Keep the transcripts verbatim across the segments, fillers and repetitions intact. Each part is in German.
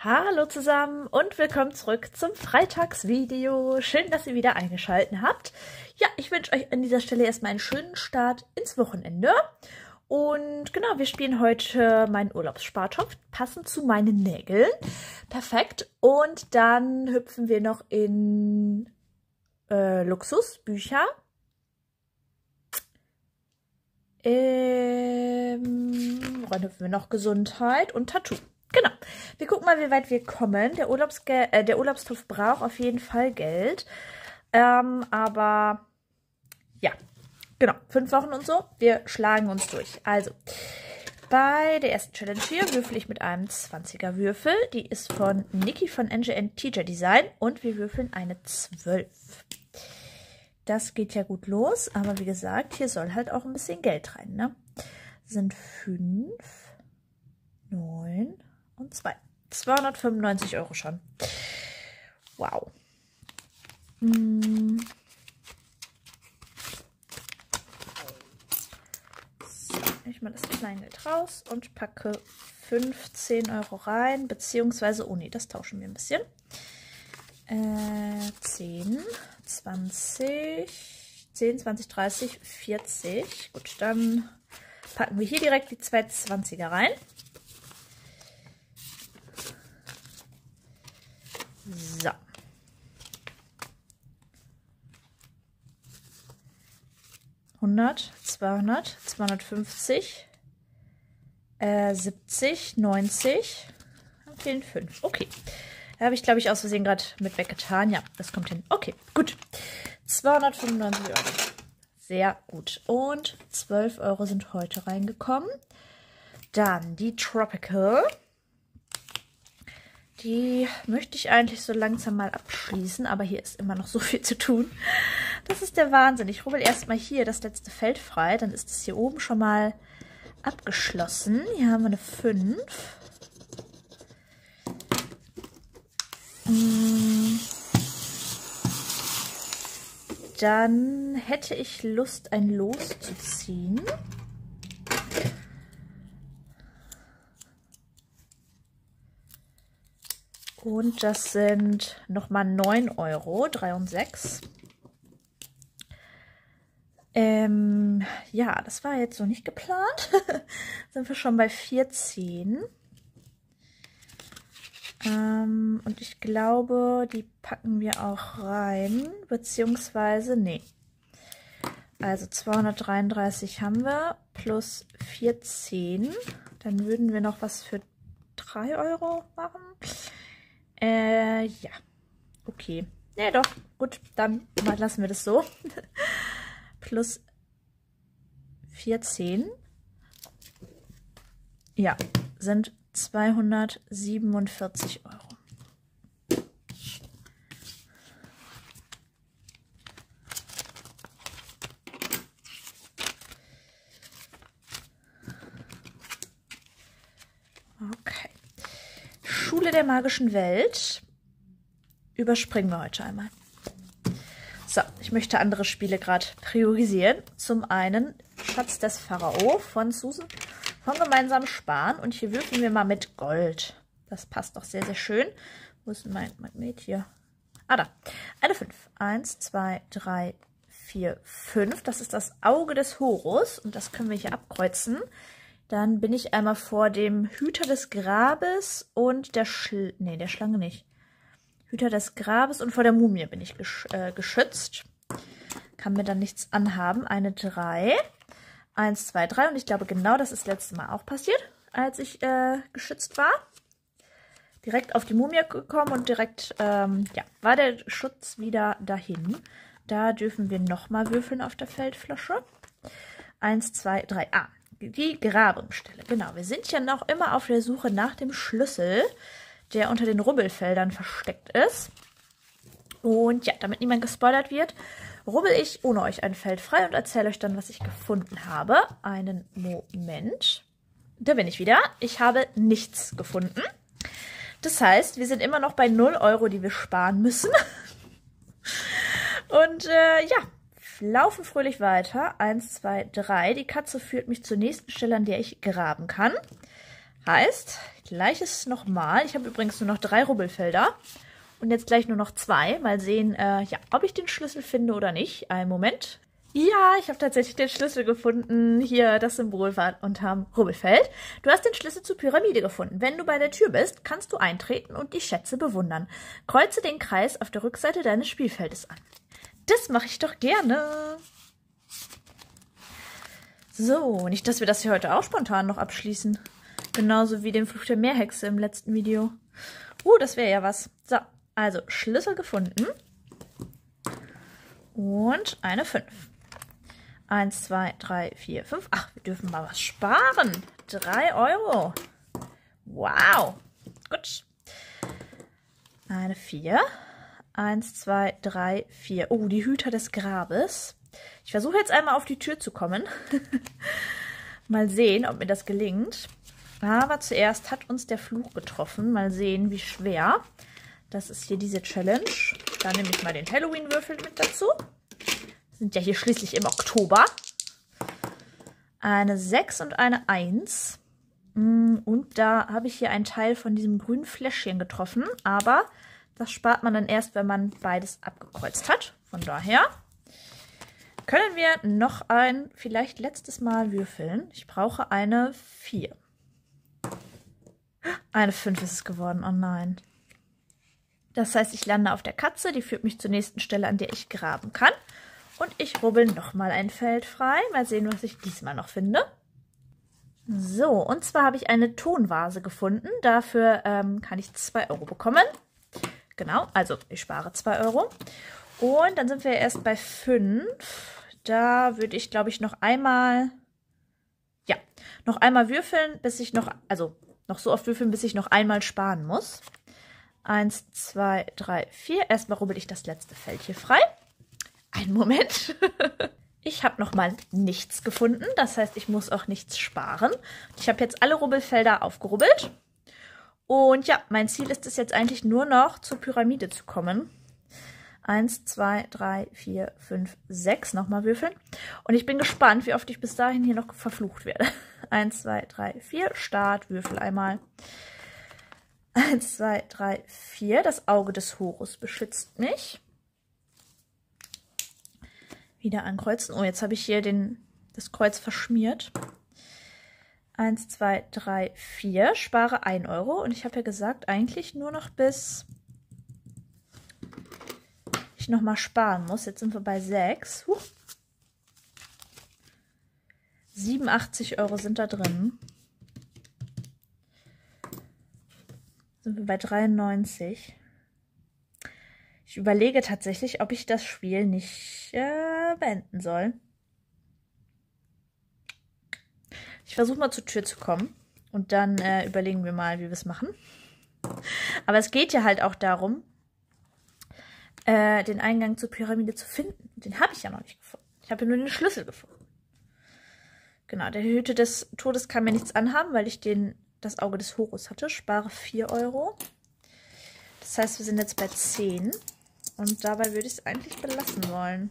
Hallo zusammen und willkommen zurück zum Freitagsvideo. Schön, dass ihr wieder eingeschaltet habt. Ja, ich wünsche euch an dieser Stelle erstmal einen schönen Start ins Wochenende. Und genau, wir spielen heute meinen Urlaubsspartopf, passend zu meinen Nägeln. Perfekt. Und dann hüpfen wir noch in äh, Luxusbücher. Ähm, dann hüpfen wir noch Gesundheit und Tattoo. Genau. Wir gucken mal, wie weit wir kommen. Der, Urlaubsge äh, der Urlaubstopf braucht auf jeden Fall Geld. Ähm, aber ja, genau. Fünf Wochen und so. Wir schlagen uns durch. Also, bei der ersten Challenge hier würfel ich mit einem zwanziger Würfel. Die ist von Niki von N G N Teacher Design. Und wir würfeln eine zwölf. Das geht ja gut los. Aber wie gesagt, hier soll halt auch ein bisschen Geld rein, ne? Das sind fünf, neun und zwei. zweihundertfünfundneunzig Euro schon. Wow. Hm. So, ich mal das Kleingeld raus und packe fünfzehn Euro rein, beziehungsweise, oh nee, das tauschen wir ein bisschen. Äh, zehn, zwanzig, zehn, zwanzig, dreißig, vierzig. Gut, dann packen wir hier direkt die zwei zwanziger rein. So. hundert, zweihundert, zweihundertfünfzig, äh, siebzig, neunzig, dann fehlen fünf. Okay. Da habe ich, glaube ich, aus Versehen gerade mit weggetan. Ja, das kommt hin. Okay, gut. zweihundertfünfundneunzig Euro. Sehr gut. Und zwölf Euro sind heute reingekommen. Dann die Tropical. Die möchte ich eigentlich so langsam mal abschließen, aber hier ist immer noch so viel zu tun. Das ist der Wahnsinn. Ich rubbel erstmal hier das letzte Feld frei, dann ist es hier oben schon mal abgeschlossen. Hier haben wir eine fünf. Dann hätte ich Lust, ein Los zu ziehen. Und das sind nochmal neun Euro, drei und sechs. Ähm, ja, das war jetzt so nicht geplant. Sind wir schon bei vierzehn. Ähm, und ich glaube, die packen wir auch rein, beziehungsweise, nee. Also zweihundertdreiunddreißig haben wir, plus vierzehn. Dann würden wir noch was für drei Euro machen. Äh, ja. Okay. Ja, doch. Gut, dann lassen wir das so. Plus vierzehn. Ja, sind zweihundertsiebenundvierzig Euro. Okay. Schule der magischen Welt überspringen wir heute einmal. So, ich möchte andere Spiele gerade priorisieren. Zum einen Schatz des Pharao von Susan von Gemeinsam Sparen. Und hier würfeln wir mal mit Gold. Das passt doch sehr, sehr schön. Wo ist mein Magnet hier? Ah, da. Eine fünf. Eins, zwei, drei, vier, fünf. Das ist das Auge des Horus. Und das können wir hier abkreuzen. Dann bin ich einmal vor dem Hüter des Grabes und der Schl... Nee, der Schlange nicht. Hüter des Grabes und vor der Mumie bin ich gesch äh, geschützt. Kann mir dann nichts anhaben. Eine drei. Eins, zwei, drei. Und ich glaube, genau das ist das letzte Mal auch passiert, als ich äh, geschützt war. Direkt auf die Mumie gekommen und direkt, ähm, ja, war der Schutz wieder dahin. Da dürfen wir nochmal würfeln auf der Feldflasche. Eins, zwei, drei. Ah, die Grabungsstelle. Genau, wir sind ja noch immer auf der Suche nach dem Schlüssel, der unter den Rubbelfeldern versteckt ist. Und ja, damit niemand gespoilert wird, rubbel ich ohne euch ein Feld frei und erzähle euch dann, was ich gefunden habe. Einen Moment. Da bin ich wieder. Ich habe nichts gefunden. Das heißt, wir sind immer noch bei null Euro, die wir sparen müssen. Und äh, ja, laufen fröhlich weiter. Eins, zwei, drei. Die Katze führt mich zur nächsten Stelle, an der ich graben kann. Heißt, Gleiches nochmal. Ich habe übrigens nur noch drei Rubbelfelder. Und jetzt gleich nur noch zwei. Mal sehen, äh, ja, ob ich den Schlüssel finde oder nicht. Einen Moment. Ja, ich habe tatsächlich den Schlüssel gefunden. Hier, das Symbol war unterm Rubbelfeld. Du hast den Schlüssel zur Pyramide gefunden. Wenn du bei der Tür bist, kannst du eintreten und die Schätze bewundern. Kreuze den Kreis auf der Rückseite deines Spielfeldes an. Das mache ich doch gerne. So, nicht, dass wir das hier heute auch spontan noch abschließen. Genauso wie den Fluch der Meerhexe im letzten Video. Uh, das wäre ja was. So, also Schlüssel gefunden. Und eine fünf. Eins, zwei, drei, vier, fünf. Ach, wir dürfen mal was sparen. Drei Euro. Wow. Gut. Eine vier. Eins, zwei, drei, vier. Oh, die Hüter des Grabes. Ich versuche jetzt einmal auf die Tür zu kommen. Mal sehen, ob mir das gelingt. Aber zuerst hat uns der Fluch getroffen. Mal sehen, wie schwer. Das ist hier diese Challenge. Da nehme ich mal den Halloween-Würfel mit dazu. Wir sind ja hier schließlich im Oktober. Eine sechs und eine eins. Und da habe ich hier einen Teil von diesem grünen Fläschchen getroffen. Aber das spart man dann erst, wenn man beides abgekreuzt hat. Von daher können wir noch ein vielleicht letztes Mal würfeln. Ich brauche eine vier. Eine fünf ist es geworden. Oh nein. Das heißt, ich lande auf der Katze. Die führt mich zur nächsten Stelle, an der ich graben kann. Und ich rubbel nochmal ein Feld frei. Mal sehen, was ich diesmal noch finde. So, und zwar habe ich eine Tonvase gefunden. Dafür ähm, kann ich zwei Euro bekommen. Genau, also ich spare zwei Euro. Und dann sind wir erst bei fünf. Da würde ich, glaube ich, noch einmal, ja, noch einmal würfeln, bis ich noch, also noch so oft würfeln, bis ich noch einmal sparen muss. Eins, zwei, drei, vier. Erstmal rubbel ich das letzte Feld hier frei. Einen Moment. Ich habe noch mal nichts gefunden. Das heißt, ich muss auch nichts sparen. Ich habe jetzt alle Rubbelfelder aufgerubbelt. Und ja, mein Ziel ist es jetzt eigentlich nur noch zur Pyramide zu kommen. Eins, zwei, drei, vier, fünf, sechs. Nochmal würfeln. Und ich bin gespannt, wie oft ich bis dahin hier noch verflucht werde. Eins, zwei, drei, vier. Start, Würfel einmal. Eins, zwei, drei, vier. Das Auge des Horus beschützt mich. Wieder ankreuzen. Oh, jetzt habe ich hier den, das Kreuz verschmiert. Eins, zwei, drei, vier. Spare ein Euro. Und ich habe ja gesagt, eigentlich nur noch bis ich nochmal sparen muss. Jetzt sind wir bei sechs. Huh. siebenundachtzig Euro sind da drin. Sind wir bei dreiundneunzig. Ich überlege tatsächlich, ob ich das Spiel nicht äh, beenden soll. Ich versuche mal zur Tür zu kommen und dann äh, überlegen wir mal, wie wir es machen. Aber es geht ja halt auch darum, äh, den Eingang zur Pyramide zu finden. Den habe ich ja noch nicht gefunden. Ich habe ja nur den Schlüssel gefunden. Genau, der Hüte des Todes kann mir nichts anhaben, weil ich den, das Auge des Horus hatte. Spare vier Euro. Das heißt, wir sind jetzt bei zehn. Und dabei würde ich es eigentlich belassen wollen.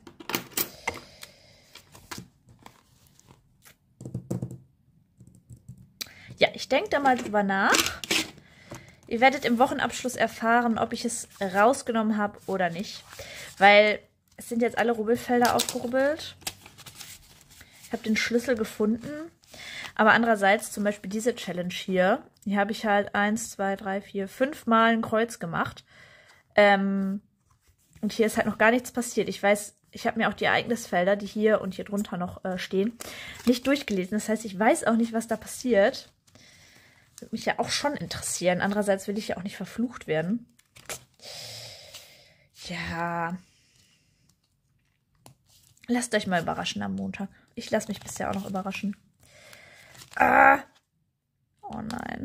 Ja, ich denke da mal drüber nach. Ihr werdet im Wochenabschluss erfahren, ob ich es rausgenommen habe oder nicht. Weil es sind jetzt alle Rubbelfelder aufgerubbelt. Ich habe den Schlüssel gefunden. Aber andererseits zum Beispiel diese Challenge hier. Hier habe ich halt eins, zwei, drei, vier, fünf Mal ein Kreuz gemacht. Ähm... Und hier ist halt noch gar nichts passiert. Ich weiß, ich habe mir auch die Ereignisfelder, die hier und hier drunter noch äh, stehen, nicht durchgelesen. Das heißt, ich weiß auch nicht, was da passiert. Würde mich ja auch schon interessieren. Andererseits will ich ja auch nicht verflucht werden. Ja. Lasst euch mal überraschen am Montag. Ich lasse mich bisher auch noch überraschen. Ah. Oh nein.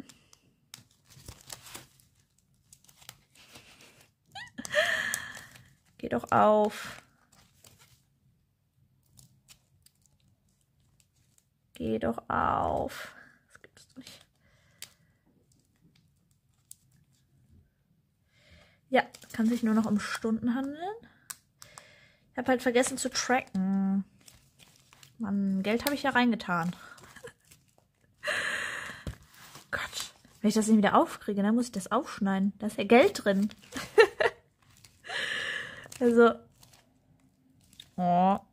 Geh doch auf. Geh doch auf. Das gibt es nicht. Ja, kann sich nur noch um Stunden handeln. Ich habe halt vergessen zu tracken. Mann, Geld habe ich ja reingetan. Gott. Wenn ich das nicht wieder aufkriege, dann muss ich das aufschneiden. Da ist ja Geld drin. Also. Oh.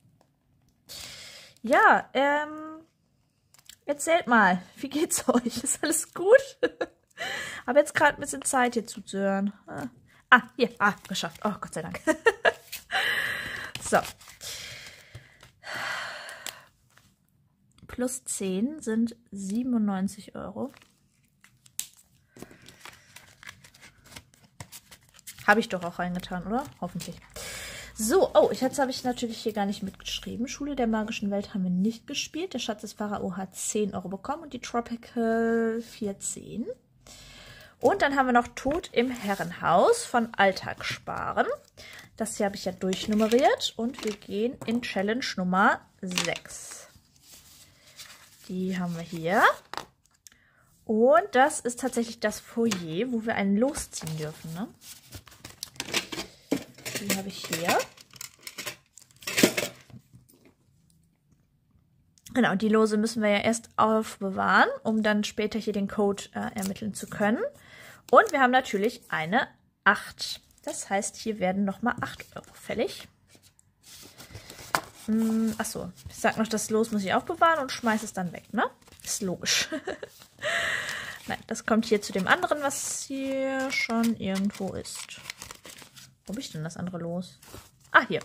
Ja, ähm. Erzählt mal, wie geht's euch? Ist alles gut? Habe jetzt gerade ein bisschen Zeit, hier zuzuhören. Ah, hier. Ah, geschafft. Oh, Gott sei Dank. So. Plus zehn sind siebenundneunzig Euro. Habe ich doch auch reingetan, oder? Hoffentlich. So, oh, jetzt habe ich natürlich hier gar nicht mitgeschrieben. Schule der magischen Welt haben wir nicht gespielt. Der Schatz des Pharao hat zehn Euro bekommen und die Tropical vierzehn. Und dann haben wir noch Tod im Herrenhaus von Alltag sparen. Das hier habe ich ja durchnummeriert und wir gehen in Challenge Nummer sechs. Die haben wir hier. Und das ist tatsächlich das Foyer, wo wir einen losziehen dürfen, ne? Die habe ich hier. Genau, die Lose müssen wir ja erst aufbewahren, um dann später hier den Code äh, ermitteln zu können. Und wir haben natürlich eine acht. Das heißt, hier werden nochmal acht Euro fällig. Hm, achso, ich sag noch, das Los muss ich aufbewahren und schmeiße es dann weg, ne? Ist logisch. Nein, das kommt hier zu dem anderen, was hier schon irgendwo ist. Wo habe ich denn das andere Los? Ah, hier.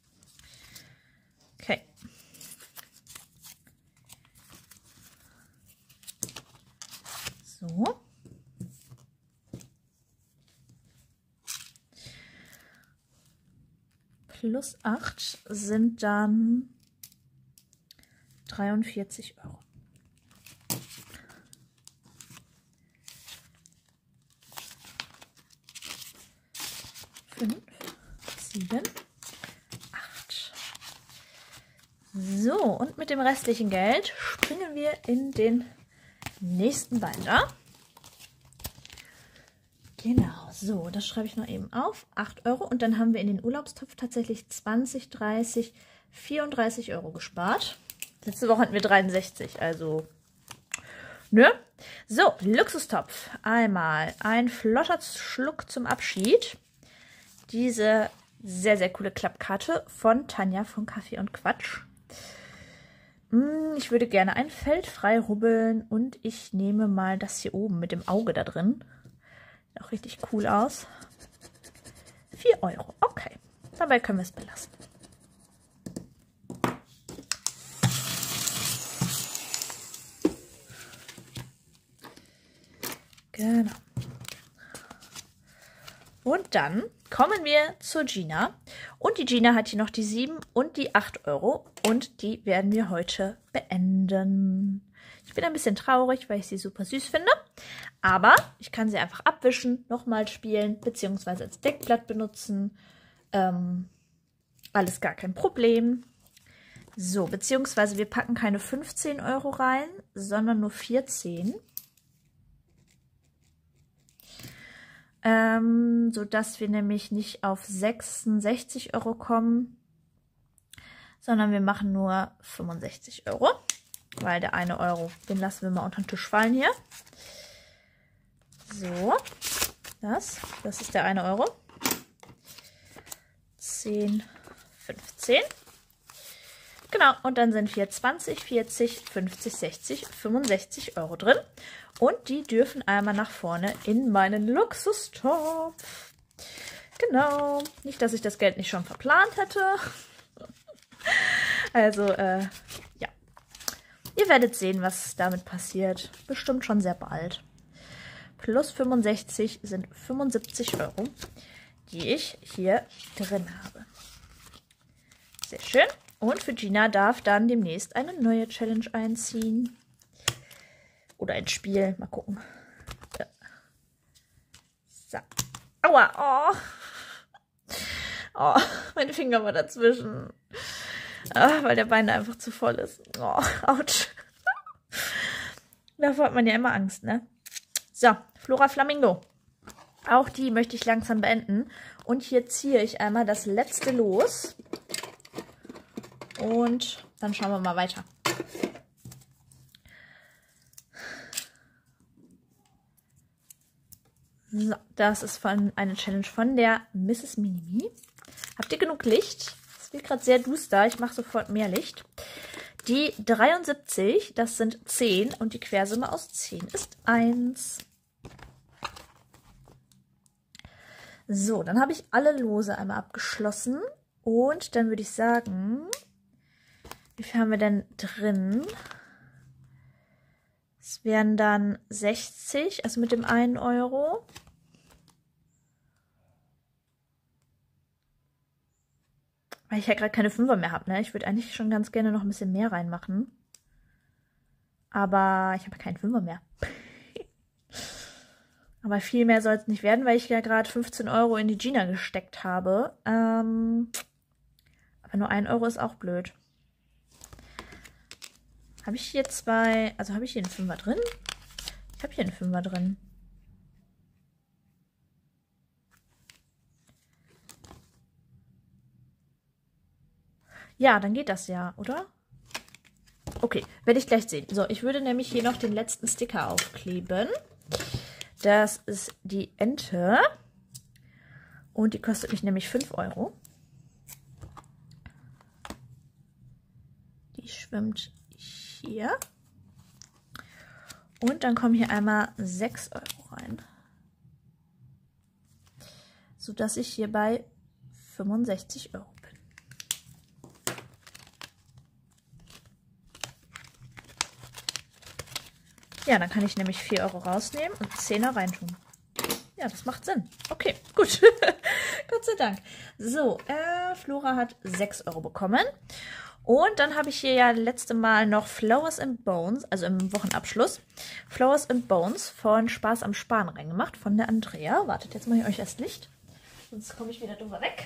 Okay. So. Plus acht sind dann dreiundvierzig Euro. fünf, sieben, acht. So, und mit dem restlichen Geld springen wir in den nächsten Binder. Genau, so, das schreibe ich noch eben auf. acht Euro. Und dann haben wir in den Urlaubstopf tatsächlich zwanzig, dreißig, vierunddreißig Euro gespart. Letzte Woche hatten wir dreiundsechzig, also, ne? So, Luxustopf. Einmal ein flotter Schluck zum Abschied. Diese sehr, sehr coole Klappkarte von Tanja von Kaffee und Quatsch. Ich würde gerne ein Feld frei rubbeln und ich nehme mal das hier oben mit dem Auge da drin. Sieht auch richtig cool aus. vier Euro, okay. Dabei können wir es belassen. Genau. Und dann kommen wir zur Gina. Und die Gina hat hier noch die sieben und die acht Euro. Und die werden wir heute beenden. Ich bin ein bisschen traurig, weil ich sie super süß finde. Aber ich kann sie einfach abwischen, nochmal spielen, beziehungsweise als Deckblatt benutzen. Ähm, alles gar kein Problem. So, beziehungsweise wir packen keine fünfzehn Euro rein, sondern nur vierzehn. Ähm, sodass wir nämlich nicht auf sechsundsechzig Euro kommen, sondern wir machen nur fünfundsechzig Euro, weil der eine Euro, den lassen wir mal unter den Tisch fallen hier. So, das, das ist der eine Euro. zehn, fünfzehn. Genau, und dann sind hier zwanzig, vierzig, fünfzig, sechzig, fünfundsechzig Euro drin. Und die dürfen einmal nach vorne in meinen Luxustopf. Genau. Nicht, dass ich das Geld nicht schon verplant hätte. Also, äh, ja. Ihr werdet sehen, was damit passiert. Bestimmt schon sehr bald. Plus fünfundsechzig sind fünfundsiebzig Euro, die ich hier drin habe. Sehr schön. Und für Gina darf dann demnächst eine neue Challenge einziehen. Oder ein Spiel. Mal gucken. Ja. So. Aua. Oh. Oh, mein Finger war dazwischen. Ah, weil der Bein einfach zu voll ist. Oh, ouch. Davor hat man ja immer Angst, ne? So, Flora Flamingo. Auch die möchte ich langsam beenden. Und hier ziehe ich einmal das letzte los. Und dann schauen wir mal weiter. So, das ist von eine Challenge von der Misses Minimi. Habt ihr genug Licht? Es wird gerade sehr duster. Ich mache sofort mehr Licht. Die dreiundsiebzig, das sind zehn und die Quersumme aus zehn ist eins. So, dann habe ich alle Lose einmal abgeschlossen. Und dann würde ich sagen, wie viel haben wir denn drin? Es wären dann sechzig, also mit dem einen Euro. Weil ich ja gerade keine Fünfer mehr habe, ne? Ich würde eigentlich schon ganz gerne noch ein bisschen mehr reinmachen. Aber ich habe keinen Fünfer mehr. Aber viel mehr soll es nicht werden, weil ich ja gerade fünfzehn Euro in die Gina gesteckt habe. Ähm, aber nur ein Euro ist auch blöd. Habe ich hier zwei... Also habe ich hier einen Fünfer drin? Ich habe hier einen Fünfer drin. Ja, dann geht das ja, oder? Okay, werde ich gleich sehen. So, ich würde nämlich hier noch den letzten Sticker aufkleben. Das ist die Ente. Und die kostet mich nämlich fünf Euro. Die schwimmt hier. Und dann kommen hier einmal sechs Euro rein. Sodass ich hier bei fünfundsechzig Euro bin. Ja, dann kann ich nämlich vier Euro rausnehmen und zehner reintun. Ja, das macht Sinn. Okay, gut. Gott sei Dank. So, äh, Flora hat sechs Euro bekommen. Und dann habe ich hier ja letzte Mal noch Flowers and Bones, also im Wochenabschluss, Flowers and Bones von Spaß am Sparen reingemacht, von der Andrea. Wartet, jetzt mache ich euch erst Licht, sonst komme ich wieder drüber weg.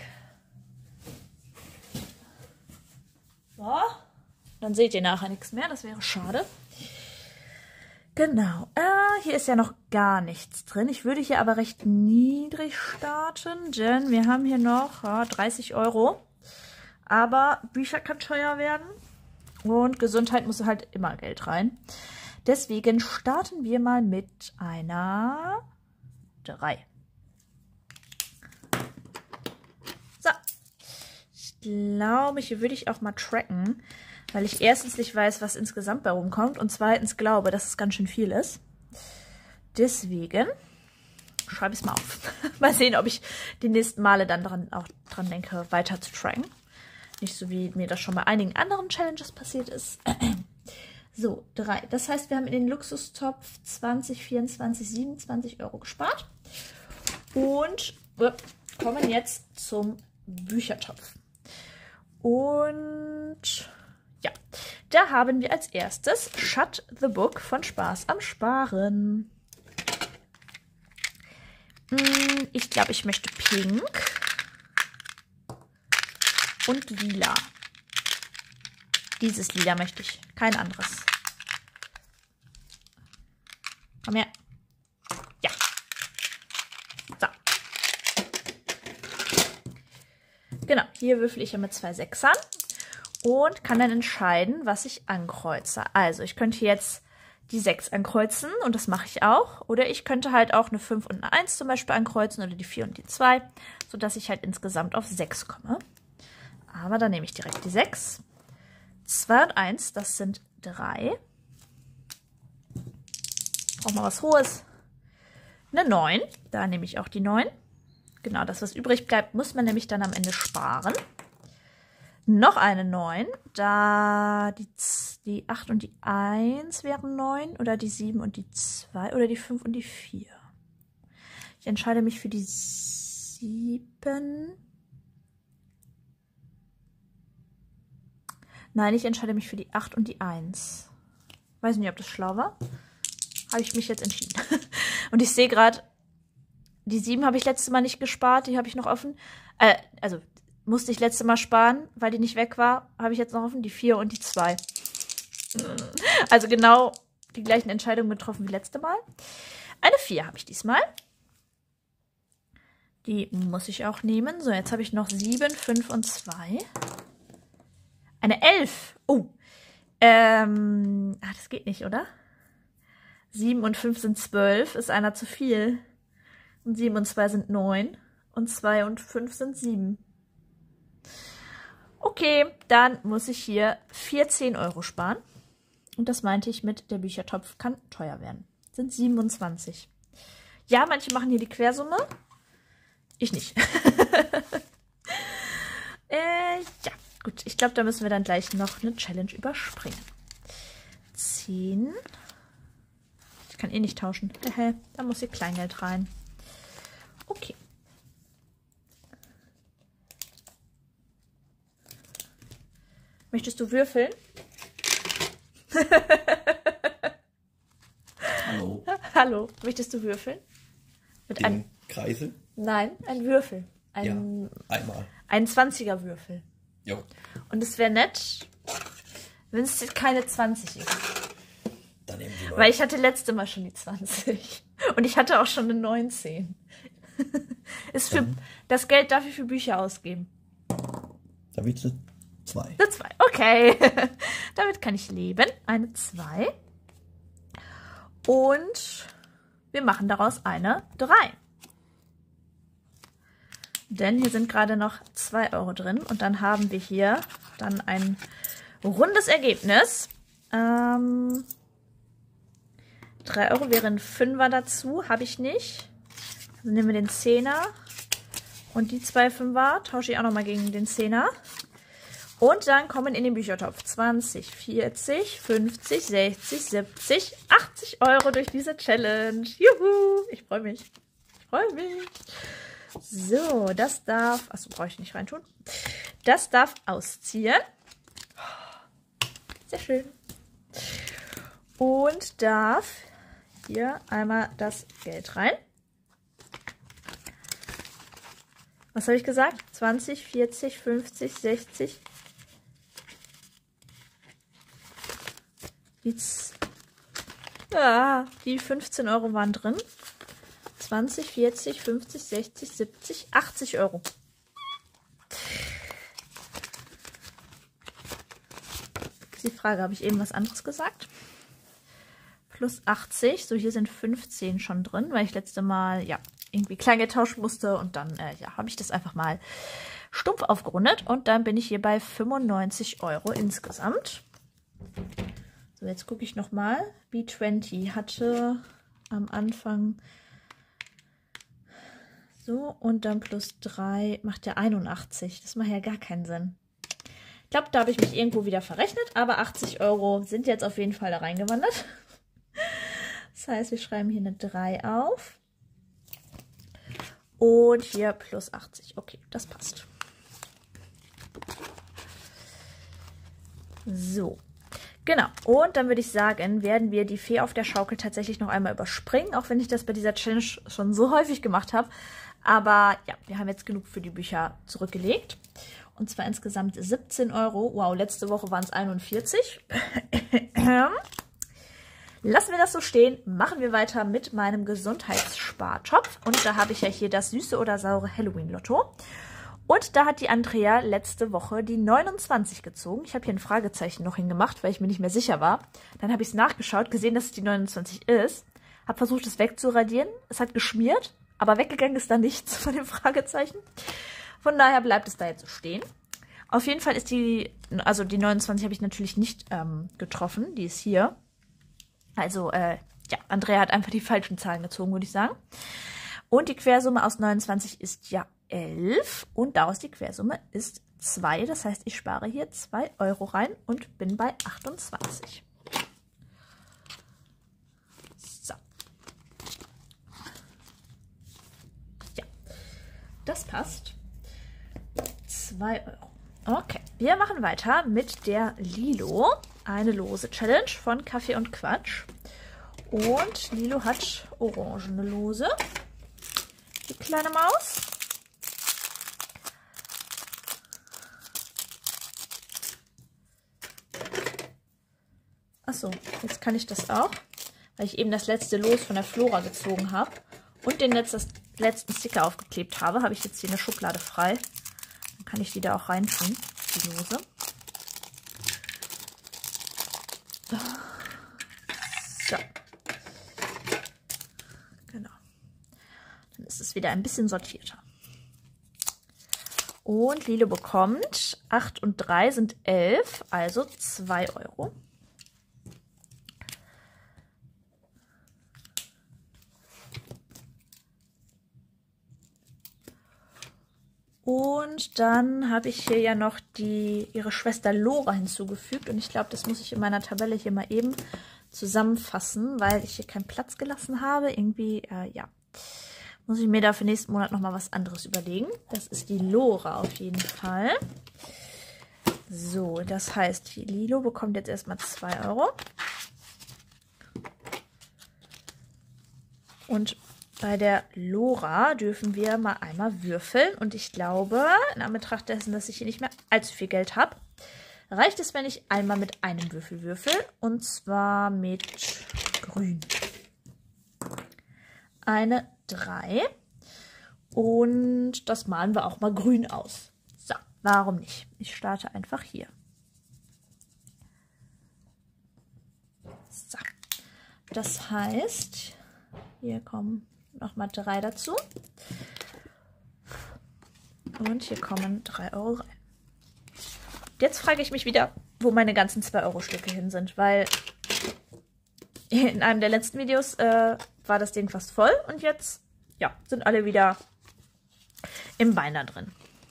So, dann seht ihr nachher nichts mehr, das wäre schade. Genau, äh, hier ist ja noch gar nichts drin. Ich würde hier aber recht niedrig starten, denn wir haben hier noch ja, dreißig Euro. Aber Bücher kann teuer werden und Gesundheit muss halt immer Geld rein. Deswegen starten wir mal mit einer drei. So, ich glaube, hier würde ich auch mal tracken, weil ich erstens nicht weiß, was insgesamt bei rumkommt und zweitens glaube, dass es ganz schön viel ist. Deswegen schreibe ich es mal auf. Mal sehen, ob ich die nächsten Male dann dran, auch dran denke, weiter zu tracken. Nicht so, wie mir das schon bei einigen anderen Challenges passiert ist. So, drei. Das heißt, wir haben in den Luxustopf zwanzig, vierundzwanzig, siebenundzwanzig Euro gespart. Und wir kommen jetzt zum Büchertopf. Und ja, da haben wir als erstes Shut the Book von Spaß am Sparen. Ich glaube, ich möchte Pink. Und lila. Dieses Lila möchte ich. Kein anderes. Komm her. Ja. So. Genau. Hier würfel ich ja mit zwei Sechsern. Und kann dann entscheiden, was ich ankreuze. Also ich könnte jetzt die sechs ankreuzen. Und das mache ich auch. Oder ich könnte halt auch eine fünf und eine eins zum Beispiel ankreuzen. Oder die vier und die zwei. Sodass ich halt insgesamt auf sechs komme. Aber dann nehme ich direkt die sechs. zwei und eins, das sind drei. Brauchen wir was Hohes. Eine neun, da nehme ich auch die neun. Genau, das, was übrig bleibt, muss man nämlich dann am Ende sparen. Noch eine neun, da die, die acht und die eins wären neun. Oder die sieben und die zwei. Oder die fünf und die vier. Ich entscheide mich für die sieben. Nein, ich entscheide mich für die acht und die eins. Weiß nicht, ob das schlau war. Habe ich mich jetzt entschieden. Und ich sehe gerade, die sieben habe ich letztes Mal nicht gespart. Die habe ich noch offen. Äh, also musste ich letztes Mal sparen, weil die nicht weg war. Habe ich jetzt noch offen. Die vier und die zwei. Also genau die gleichen Entscheidungen getroffen wie letzte Mal. Eine vier habe ich diesmal. Die muss ich auch nehmen. So, jetzt habe ich noch sieben, fünf und zwei. Eine elf. Oh. Ähm, ah, das geht nicht, oder? sieben und fünf sind zwölf. Ist einer zu viel. Und sieben und zwei sind neun. Und zwei und fünf sind sieben. Okay, dann muss ich hier vierzehn Euro sparen. Und das meinte ich mit, der Büchertopf kann teuer werden. Sind siebenundzwanzig. Ja, manche machen hier die Quersumme. Ich nicht. äh, ja, gut. Ich glaube, da müssen wir dann gleich noch eine Challenge überspringen. zehn. Ich kann eh nicht tauschen. Da muss hier Kleingeld rein. Okay. Möchtest du würfeln? Hallo. Hallo. Möchtest du würfeln? Mit Den einem Kreisel? Nein, ein Würfel. Ein, Ja, einmal. Ein zwanziger Würfel. Jo. Und es wäre nett, wenn es keine zwanzig ist. Dann nehmen die Leute. Weil ich hatte letzte Mal schon die zwanzig. Und ich hatte auch schon eine neunzehn. Ist für Dann- das Geld darf ich für Bücher ausgeben. Da willst du zwei. Eine zwei. Okay. Damit kann ich leben. Eine zwei. Und wir machen daraus eine drei. Denn hier sind gerade noch zwei Euro drin. Und dann haben wir hier dann ein rundes Ergebnis. Ähm, drei Euro wären Fünfer dazu. Habe ich nicht. Dann nehmen wir den Zehner. Und die zwei Fünfer tausche ich auch nochmal gegen den Zehner. Und dann kommen in den Büchertopf zwanzig, vierzig, fünfzig, sechzig, siebzig, achtzig Euro durch diese Challenge. Juhu! Ich freue mich. Ich freue mich. So, das darf... Achso, brauche ich nicht reintun. Das darf ausziehen. Sehr schön. Und darf hier einmal das Geld rein. Was habe ich gesagt? zwanzig, vierzig, fünfzig, sechzig. Die, ja, die fünfzehn Euro waren drin. zwanzig, vierzig, fünfzig, sechzig, siebzig, achtzig Euro. Die Frage, habe ich eben was anderes gesagt? Plus achtzig. So, hier sind fünfzehn schon drin, weil ich letzte Mal, ja, irgendwie Kleingeld tauschen musste. Und dann, äh, ja, habe ich das einfach mal stumpf aufgerundet. Und dann bin ich hier bei fünfundneunzig Euro insgesamt. So, jetzt gucke ich nochmal. B zwanzig hatte am Anfang so und dann plus drei macht ja einundachtzig. Das macht ja gar keinen Sinn. Ich glaube, da habe ich mich irgendwo wieder verrechnet, aber achtzig Euro sind jetzt auf jeden Fall da reingewandert. Das heißt, wir schreiben hier eine drei auf. Und hier plus achtzig. Okay, das passt. So. Genau, und dann würde ich sagen, werden wir die Fee auf der Schaukel tatsächlich noch einmal überspringen, auch wenn ich das bei dieser Challenge schon so häufig gemacht habe. Aber ja, wir haben jetzt genug für die Bücher zurückgelegt. Und zwar insgesamt siebzehn Euro. Wow, letzte Woche waren es einundvierzig. Lassen wir das so stehen, machen wir weiter mit meinem Gesundheitsspartopf. Und da habe ich ja hier das süße oder saure Halloween-Lotto. Und da hat die Andrea letzte Woche die neunundzwanzig gezogen. Ich habe hier ein Fragezeichen noch hingemacht, weil ich mir nicht mehr sicher war. Dann habe ich es nachgeschaut, gesehen, dass es die neunundzwanzig ist. Habe versucht, es wegzuradieren. Es hat geschmiert, aber weggegangen ist da nichts von dem Fragezeichen. Von daher bleibt es da jetzt so stehen. Auf jeden Fall ist die, also die neunundzwanzig habe ich natürlich nicht ähm, getroffen. Die ist hier. Also, äh, ja, Andrea hat einfach die falschen Zahlen gezogen, würde ich sagen. Und die Quersumme aus neunundzwanzig ist ja elf und daraus die Quersumme ist zwei. Das heißt, ich spare hier zwei Euro rein und bin bei achtundzwanzig. So. Ja, das passt. zwei Euro. Okay, wir machen weiter mit der Lilo. Eine lose Challenge von Kaffee und Quatsch. Und Lilo hat orangene Lose. Die kleine Maus. Achso, jetzt kann ich das auch, weil ich eben das letzte Los von der Flora gezogen habe und den letztes, letzten Sticker aufgeklebt habe, habe ich jetzt hier eine Schublade frei. Dann kann ich die da auch reintun, die Lose. So. Genau. Dann ist ist wieder ein bisschen sortierter. Und Lilo bekommt acht und drei sind elf, also zwei Euro. Und dann habe ich hier ja noch die, ihre Schwester Lora hinzugefügt. Und ich glaube, das muss ich in meiner Tabelle hier mal eben zusammenfassen, weil ich hier keinen Platz gelassen habe. Irgendwie, äh, ja, muss ich mir da für nächsten Monat nochmal was anderes überlegen. Das ist die Lora auf jeden Fall. So, das heißt, die Lilo bekommt jetzt erstmal zwei Euro. Und bei der Lora dürfen wir mal einmal würfeln. Und ich glaube, in Anbetracht dessen, dass ich hier nicht mehr allzu viel Geld habe, reicht es, wenn ich einmal mit einem Würfel würfel. Und zwar mit Grün. Eine drei. Und das malen wir auch mal grün aus. So, warum nicht? Ich starte einfach hier. So, das heißt, hier kommen nochmal drei dazu. Und hier kommen drei Euro rein. Jetzt frage ich mich wieder, wo meine ganzen zwei Euro Stücke hin sind, weil in einem der letzten Videos äh, war das Ding fast voll und jetzt ja, sind alle wieder im Binder drin.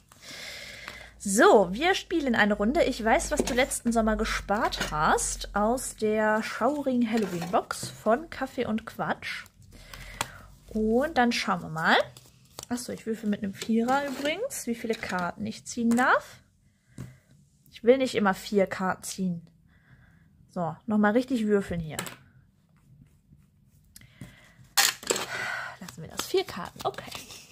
So, wir spielen eine Runde. Ich weiß, was du letzten Sommer gespart hast aus der Schauring Halloween Box von Kaffee und Quatsch. Und dann schauen wir mal. Achso, ich würfel mit einem Vierer übrigens, wie viele Karten ich ziehen darf. Ich will nicht immer vier Karten ziehen. So, nochmal richtig würfeln hier. Lassen wir das. Vier Karten, okay.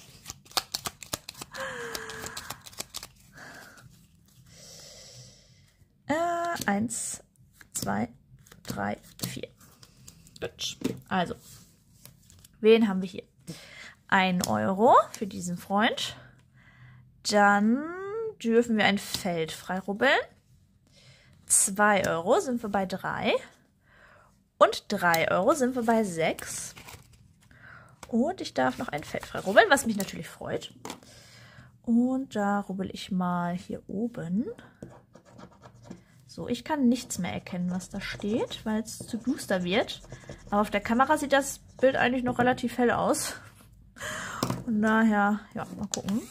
Äh, eins, zwei, drei, vier. Gut. Also, wen haben wir hier? Ein Euro für diesen Freund. Dann dürfen wir ein Feld freirubbeln. Zwei Euro sind wir bei drei. Und drei Euro sind wir bei sechs. Und ich darf noch ein Feld freirubbeln, was mich natürlich freut. Und da rubbel ich mal hier oben. So, ich kann nichts mehr erkennen, was da steht, weil es zu duster wird. Aber auf der Kamera sieht das Bild eigentlich noch relativ hell aus. Von daher, ja, mal gucken.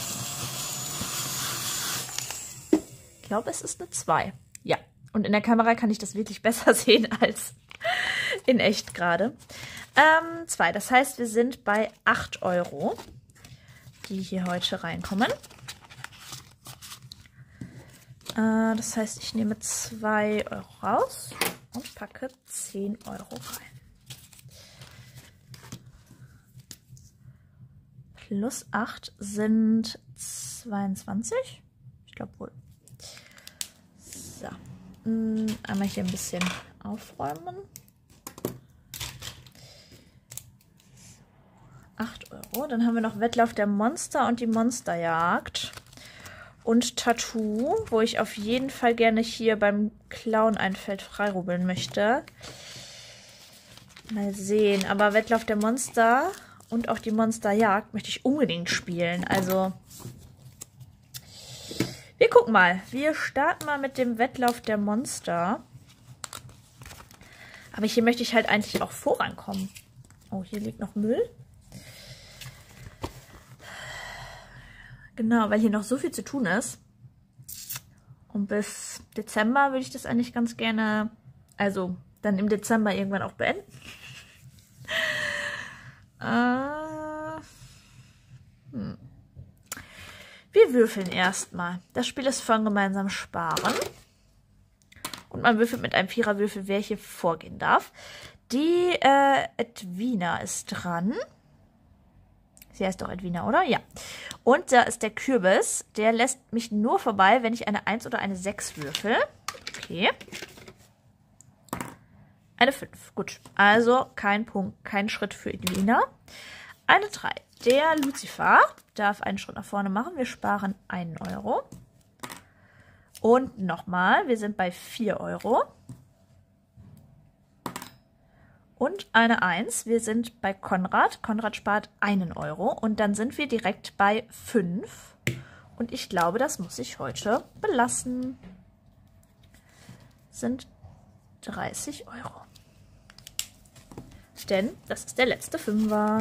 Ich glaube, es ist eine zwei. Ja, und in der Kamera kann ich das wirklich besser sehen als in echt gerade. Ähm, zwei, das heißt, wir sind bei acht Euro, die hier heute reinkommen. Äh, das heißt, ich nehme zwei Euro raus und packe zehn Euro rein. Plus acht sind zweiundzwanzig. Ich glaube wohl. So. Einmal hier ein bisschen aufräumen. acht Euro. Dann haben wir noch Wettlauf der Monster und die Monsterjagd. Und Tattoo, wo ich auf jeden Fall gerne hier beim Clown ein Feld freirubbeln möchte. Mal sehen. Aber Wettlauf der Monster und auch die Monsterjagd möchte ich unbedingt spielen. Also, wir gucken mal. Wir starten mal mit dem Wettlauf der Monster. Aber hier möchte ich halt eigentlich auch vorankommen. Oh, hier liegt noch Müll. Genau, weil hier noch so viel zu tun ist. Und bis Dezember würde ich das eigentlich ganz gerne, also dann im Dezember irgendwann auch beenden. äh, hm. Wir würfeln erstmal. Das Spiel ist von gemeinsam Sparen. Und man würfelt mit einem Viererwürfel, wer hier vorgehen darf. Die äh, Edwina ist dran. Sie heißt doch Edwina, oder? Ja. Und da ist der Kürbis. Der lässt mich nur vorbei, wenn ich eine eins oder eine sechs würfel. Okay. Eine fünf. Gut. Also kein Punkt, kein Schritt für Edwina. Eine drei. Der Lucifer darf einen Schritt nach vorne machen. Wir sparen einen Euro. Und nochmal. Wir sind bei vier Euro. und eine eins. Wir sind bei Konrad. Konrad spart einen Euro und dann sind wir direkt bei fünf. Und ich glaube, das muss ich heute belassen. Sind dreißig Euro. Denn das ist der letzte Fünfer.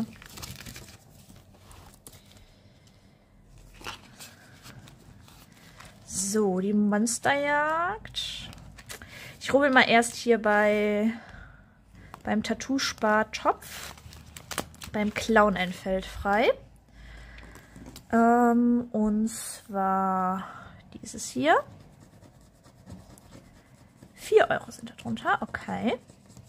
So, die Monsterjagd. Ich rubbel mal erst hier bei beim Tattoo-Spar-Topf, beim Clown ein Feld frei. Ähm, und zwar dieses hier. vier Euro sind da drunter, okay.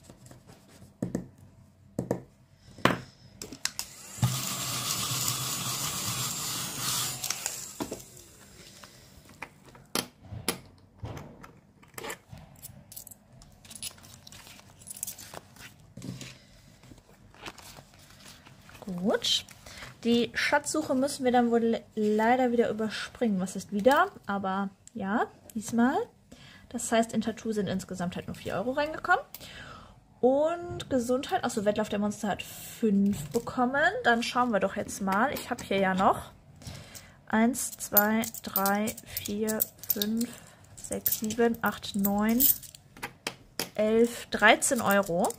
Gut. Die Schatzsuche müssen wir dann wohl leider wieder überspringen. Was ist wieder? Aber ja, diesmal. Das heißt, in Tattoo sind insgesamt halt nur vier Euro reingekommen. Und Gesundheit, achso, Wettlauf der Monster hat fünf bekommen. Dann schauen wir doch jetzt mal. Ich habe hier ja noch eins, zwei, drei, vier, fünf, sechs, sieben, acht, neun, elf, dreizehn Euro.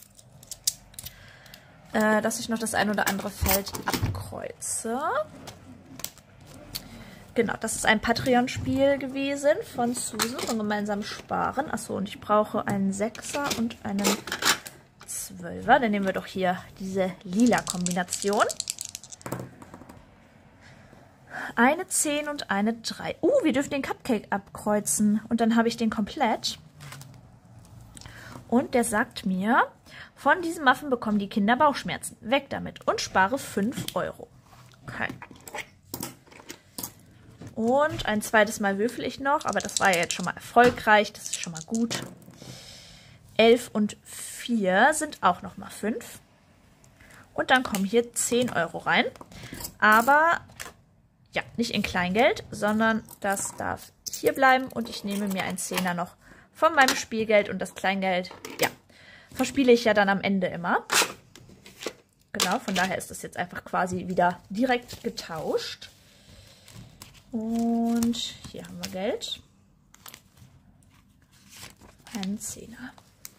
Äh, dass ich noch das ein oder andere Feld abkreuze. Genau, das ist ein Patreon-Spiel gewesen von Susan, von gemeinsam Sparen. Achso, und ich brauche einen Sechser und einen Zwölfer. Dann nehmen wir doch hier diese lila Kombination. Eine zehn und eine drei. Uh, wir dürfen den Cupcake abkreuzen. Und dann habe ich den komplett. Und der sagt mir, von diesem Muffin bekommen die Kinder Bauchschmerzen. Weg damit und spare fünf Euro. Okay. Und ein zweites Mal würfel ich noch, aber das war ja jetzt schon mal erfolgreich. Das ist schon mal gut. elf und vier sind auch noch mal fünf. Und dann kommen hier zehn Euro rein. Aber ja, nicht in Kleingeld, sondern das darf hier bleiben. Und ich nehme mir einen Zehner noch von meinem Spielgeld. Und das Kleingeld, ja, verspiele ich ja dann am Ende immer. Genau, von daher ist das jetzt einfach quasi wieder direkt getauscht. Und hier haben wir Geld. Ein Zehner.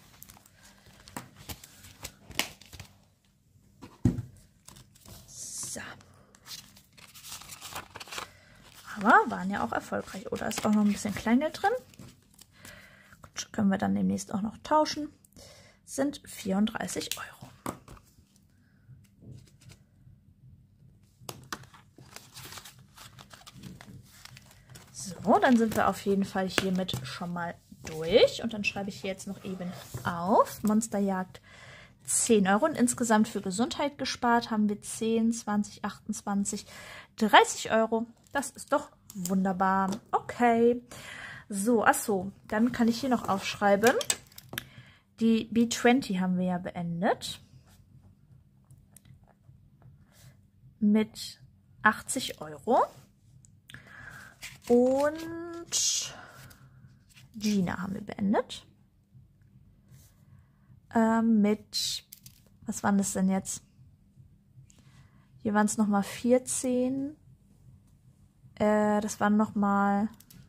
So. Aber waren ja auch erfolgreich. Oder ist auch noch ein bisschen Kleingeld drin. Gut, können wir dann demnächst auch noch tauschen. Sind vierunddreißig Euro. So, dann sind wir auf jeden Fall hiermit schon mal durch. Und dann schreibe ich hier jetzt noch eben auf. Monsterjagd zehn Euro. Und insgesamt für Gesundheit gespart haben wir zehn, zwanzig, achtundzwanzig, dreißig Euro. Das ist doch wunderbar. Okay. So, achso, dann kann ich hier noch aufschreiben. Die B zwanzig haben wir ja beendet. Mit achtzig Euro. Und Gina haben wir beendet. Ähm, mit, was waren das denn jetzt? Hier waren es nochmal vierzehn. Äh, das waren nochmal,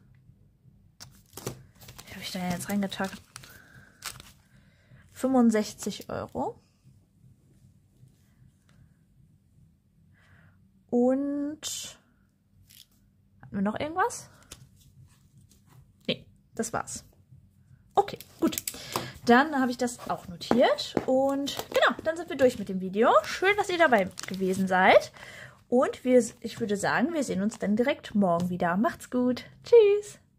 wie habe ich da jetzt reingetackt? fünfundsechzig Euro. Und hatten wir noch irgendwas? Nee, das war's. Okay, gut. Dann habe ich das auch notiert. Und genau, dann sind wir durch mit dem Video. Schön, dass ihr dabei gewesen seid. Und wir, ich würde sagen, wir sehen uns dann direkt morgen wieder. Macht's gut. Tschüss.